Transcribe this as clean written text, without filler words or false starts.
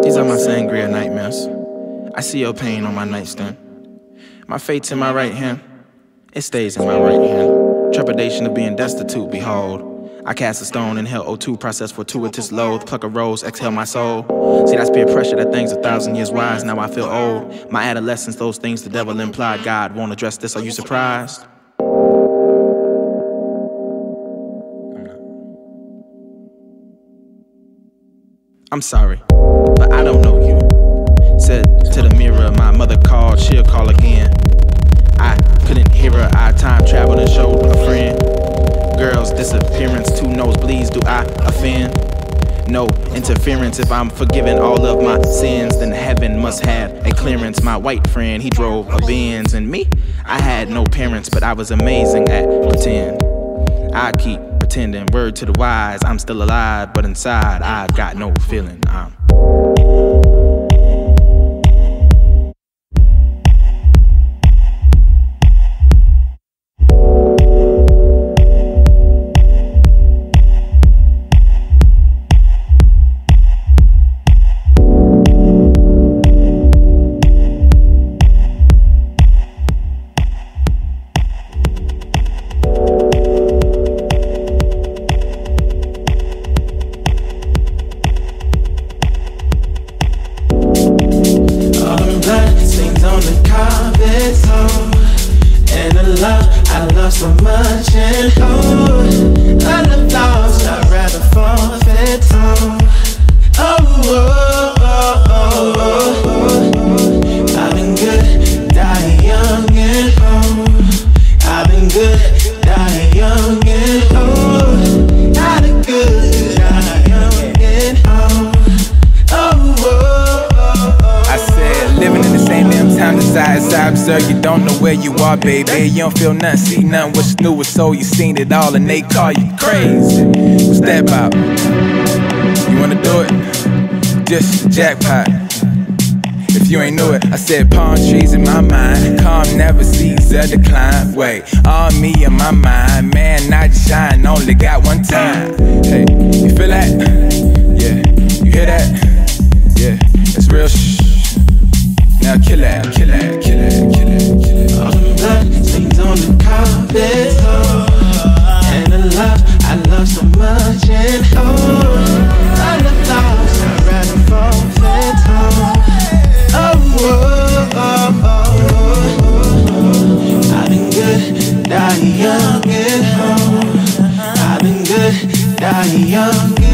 These are my sangria nightmares. I see your pain on my nightstand. My fate's in my right hand. It stays in my right hand. Trepidation of being destitute, behold. I cast a stone, inhale O2, process fortuitous loathe. Pluck a rose, exhale my soul. See, that's peer pressure, that thing's 1,000 years wise. Now I feel old. My adolescence, those things the devil implied. God won't address this, are you surprised? I'm sorry, but I don't know you. Said to the mirror, my mother called, she'll call again. I couldn't hear her, I time traveled and showed a friend. Girl's disappearance, 2 nosebleeds, do I offend? No interference, if I'm forgiven all of my sins, then heaven must have a clearance. My white friend, he drove a Benz, and me, I had no parents, but I was amazing at pretend. I keep pretending, word to the wise, I'm still alive, but inside I got no feeling. On the carpet, oh, and the love I love so much, and oh, I love lost, I'd rather forfeit, I've been good, die young, and oh, I've been good, die young, and oh, I've been good, die young, and I said, living in the same damn town as I observe, you don't know where you are, baby. You don't feel nothing, see nothing, what's new with soul, you seen it all and they call you crazy. What's that about? You wanna do it? Just jackpot. If you ain't knew it, I said palm trees in my mind. Calm never sees a decline. Wait, on me in my mind. Man, I just shine, only got one time. Hey, you feel that? Yeah, you hear that? Yeah, it's real Now kill that, kill that, kill that, kill that, kill that. All them blood stains on the carpet, oh, and the love I love so much, and oh, I love lost, I'd rather forfeit, I've been good, die young, and oh, I've been good, die young.